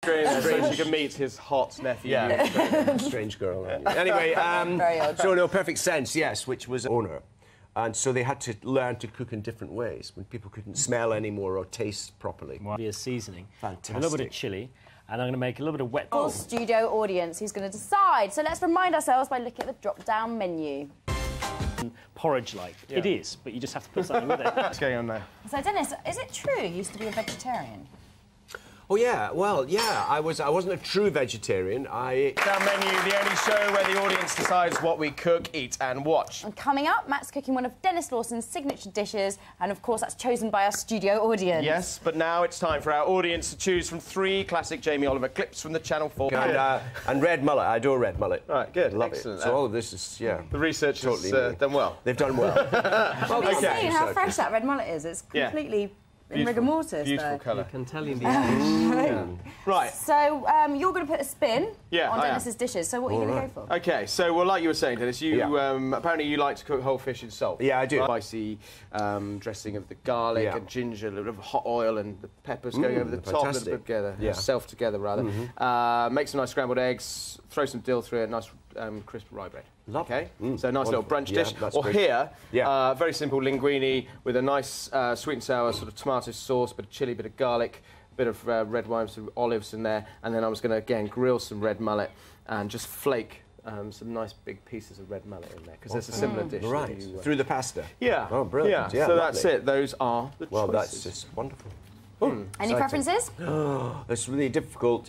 So she can meet his hot nephew. Yeah, strange girl. Anyway, so no, Perfect Sense, yes, which was owner. And so they had to learn to cook in different ways when people couldn't smell anymore or taste properly. Be a seasoning. Fantastic. A little bit of chilli, and I'm going to make a little bit of wet. Full studio audience who's going to decide. So let's remind ourselves by looking at the drop-down menu. Porridge-like. Yeah. It is, but you just have to put something with it. What's going on now? So Dennis, is it true you used to be a vegetarian? Oh yeah, well, yeah, I wasn't a true vegetarian. Our menu, the only show where the audience decides what we cook, eat and watch. And coming up, Matt's cooking one of Dennis Lawson's signature dishes, and of course that's chosen by our studio audience. Yes, but now it's time for our audience to choose from 3 classic Jamie Oliver clips from the Channel 4. And red mullet, I adore red mullet. Right, good, love excellent. it. So all of this is, yeah. The research totally has done well. They've done well. Have you seen how fresh that red mullet is? It's completely... in rigor mortis, beautiful colour. I can tell in the eyes. Right. So, you're going to put a spin on Dennis's dishes, so what are you going to go for? OK, so, well, like you were saying, Dennis, you apparently you like to cook whole fish in salt. Yeah, I do. Spicy dressing of the garlic and ginger, a little bit of hot oil and the peppers going over the top, a little bit together, together, rather. Make some nice scrambled eggs, throw some dill through it, nice crisp rye bread. Okay. So a nice little brunch dish. Or here, very simple linguine with a nice sweet and sour sort of tomato sauce, bit of chilli, bit of garlic, bit of red wine, some olives in there, and then I was going to, again, grill some red mullet and just flake some nice big pieces of red mullet in there, because there's a similar dish. Right, through the pasta? Yeah. Oh, brilliant. Yeah, so that's it. Those are the choices. Well, that's just wonderful. Any preferences? It's really difficult.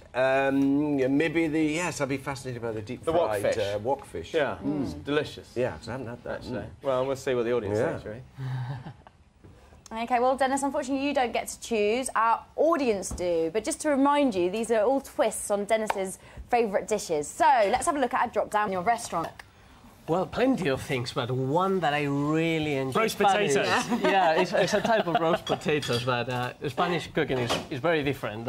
Maybe I'd be fascinated by the deep-fried wokfish. Yeah, it's delicious. Yeah, because I haven't had that. Actually. Well, we'll see what the audience thinks, really. OK, well, Dennis, unfortunately, you don't get to choose. Our audience do. But just to remind you, these are all twists on Dennis's favourite dishes. So let's have a look at a drop-down in your restaurant. Well, plenty of things, but one that I really enjoy... Roast potatoes. Yeah, it's a type of roast potatoes, but Spanish cooking is very different.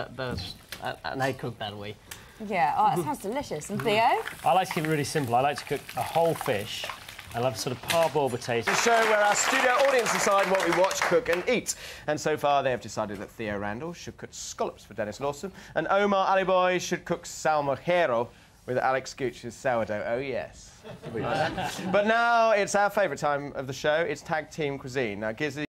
And I cook that way. Yeah, that sounds delicious. And Theo? I like to keep it really simple. I like to cook a whole fish. I love sort of parboiled potatoes. The show where our studio audience decide what we watch, cook and eat. And so far, they have decided that Theo Randall should cook scallops for Dennis Lawson, and Omar Aliboy should cook salmorejo with Alex Gooch's sourdough. Oh, yes. But now it's our favourite time of the show. It's tag team cuisine. Now, Gizzy